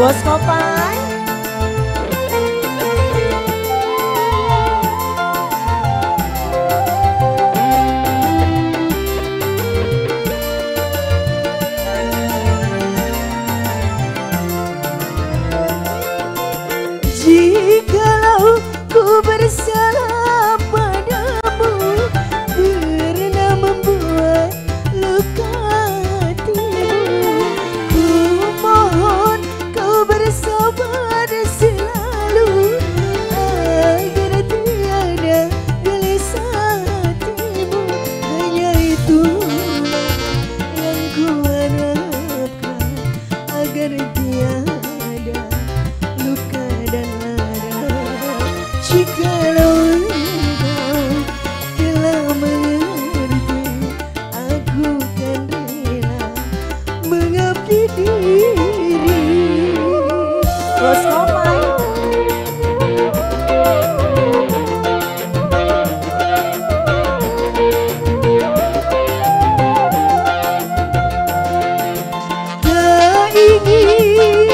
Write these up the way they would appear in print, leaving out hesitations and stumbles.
Bos Kopai. Jikalau ku bersalah padamu, pernah membuat luka hatimu, ku mohon kau bersabar selalu agar tiada gelisah hatimu. Hanya itu yang ku harapkan, agar tiada luka dan lara. Jikalau engkau telah mengerti, aku kan rela mengabdi diri. Bos Kopai. Tak ingin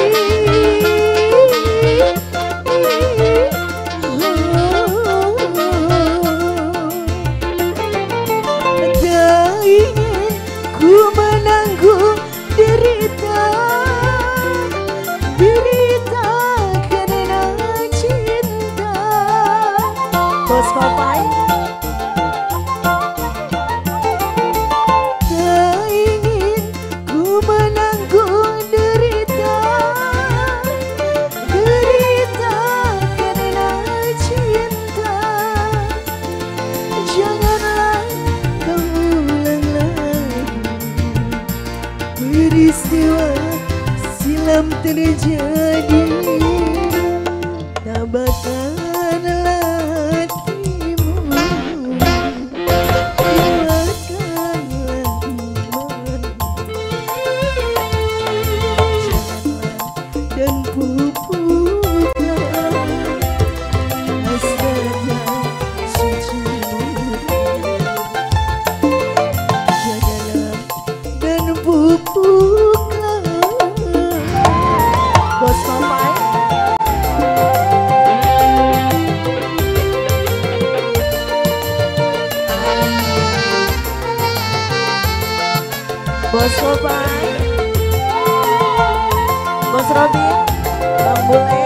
ku menanggung derita karena cinta. Bos Kopai. Tak ingin ku menanggung derita karena cinta. Janganlah kau ulang lagi peristiwa silam terjadi. Tabahkanlah hatimu, kuatkanlah iman, janganlah dan pupuklah hasrat yang suci murni. Jagalah dan pupuklah. Bos Kopai. Bos Kopai. Bos Robin. Bang Bule.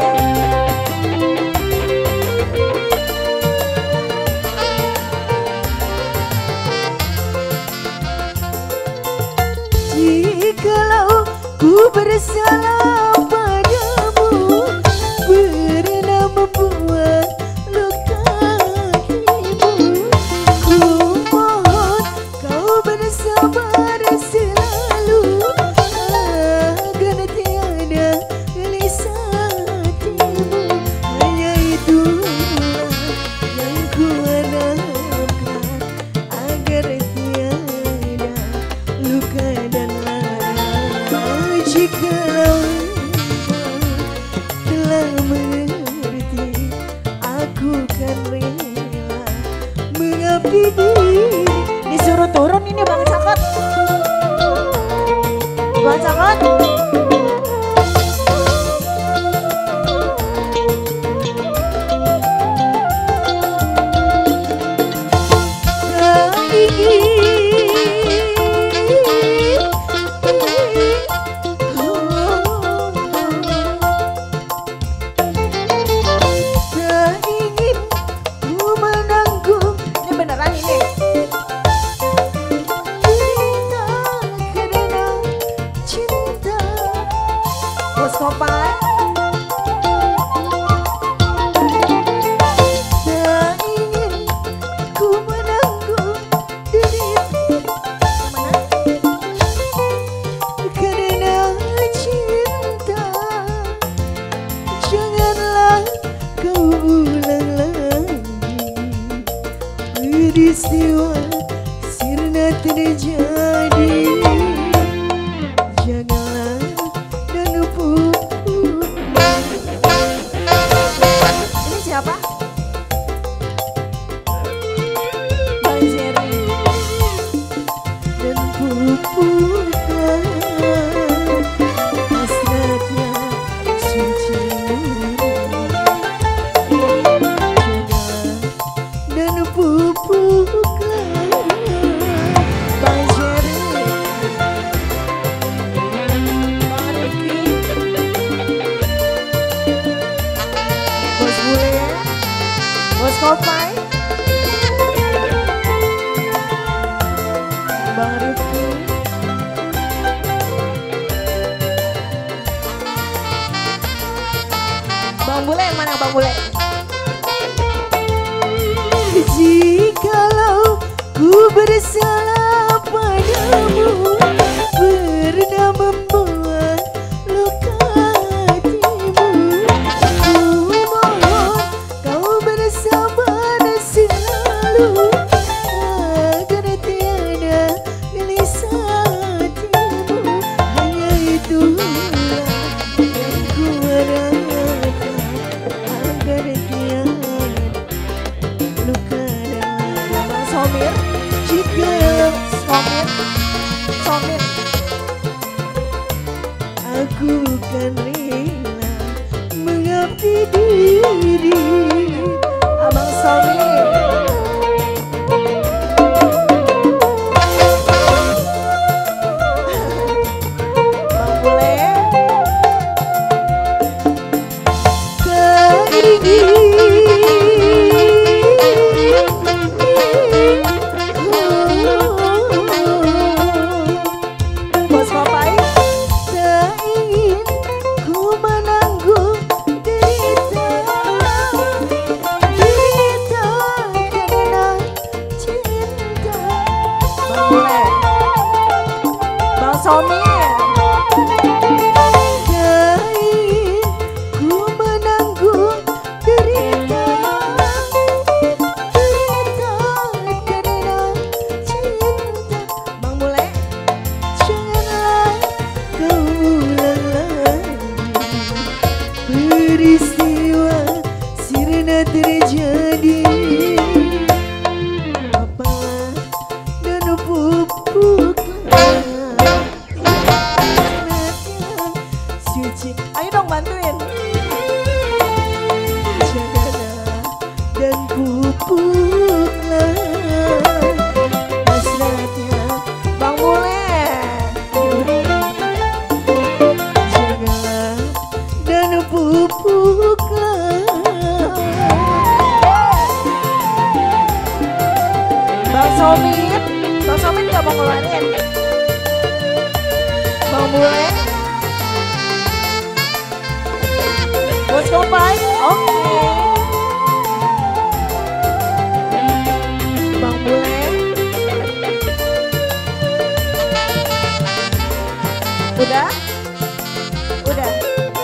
Jikalau ku bersalah padamu, pernah membuat luka hatimu, ku mohon kau bersabar selalu agar tiada gelisah hatimu. Hanya itulah yang ku harapkan, agar tiada luka dan lara. Jikalau engkau telah mengerti, aku kan rela mengabdi diri. Disuruh turun ini Bang Cakot. Bang Cakot. Tak ingin tak ingin ku menanggung Ini beneran ini. derita karena cinta. Bos Kopai. Tak ingin ku menanggung derita karena cinta. Janganlah kau ulang lagi peristiwa sirna terjadi. Janganlah dan pupuk. Ini siapa? Bang Jerry. Dan pupuklah hasrat yang Kopai, Bang Rifki, Bang Bule yang mana Bang Bule? Jikalau ku bersalah padamu, pernah membuat luka hatimu, ku mohon kau bersabar selalu agar tiada gelisah hatimu. Hanya itulah yang ku harapkan agar tiada luka dan Bang Somir, jikalau Somir, aku kan rela mengabdi diri. Abang Somir, Bang Bule, Tak ingin Bos Kopai, tak ingin ku menanggung derita karena cinta. Bang Bule, Bang Somir, Tak ingin ku menanggung derita karena cinta. Bang Bule, Janganlah kau ulang lagi peristiwa sirna terjadi. Apalah dan pupuklah yang suci. ayo dong bantuin. Jagalah dan pupuklah hasratnya. Bang Bule, Jagalah dan pupuklah. Bang Somir, Bang Somir nggak mau ngeluarin. Bang Bule, Bos Kopai, oke. Bang Bule, udah, udah.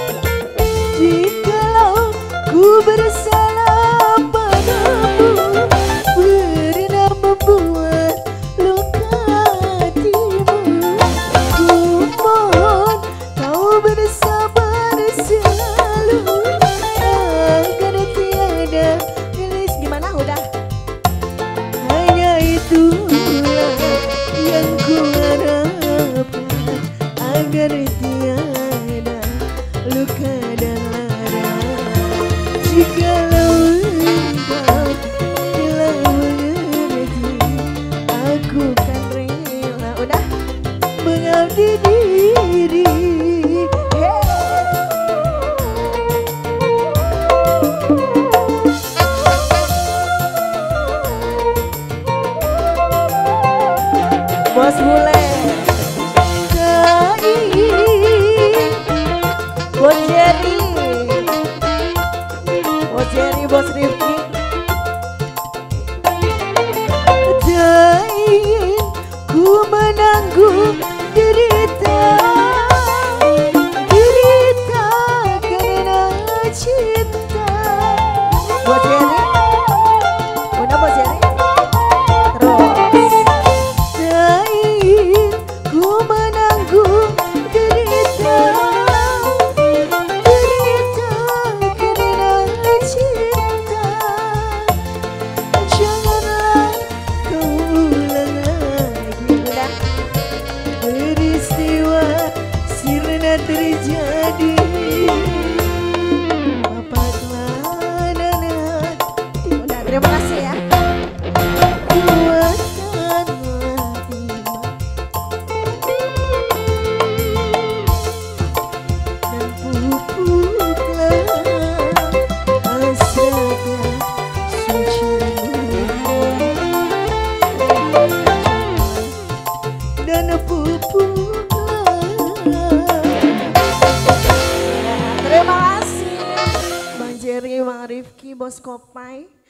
Jikalau ku bersalah padamu, pernah membuat luka hatimu, ku mohon kau bersabar selalu agar tiada gelis. Gimana udah? Hanya itulah yang ku harapkan agar tiada luka dan lara. Jikalau engkau telah mengerti, aku kan Rela, udah. mengabdi diri. Bos Bule, Tak ingin Bos Jerry, Bos Jerry, Bos Rifki, Tak ingin ku menanggung derita karena cinta. Bos Jerry, udah Bos Jerry. Terus, Tak ingin ku menanggung derita karena cinta. Janganlah kau ulang lagi udah. peristiwa sirna terjadi. Rapatlah dan hati, Udah, terima kasih ya. kuatkanlah iman dan pupuklah hasratnya suci. dan pupuk. Terima kasih. Bang Jerry, Bang Rifki, Bos Kopai.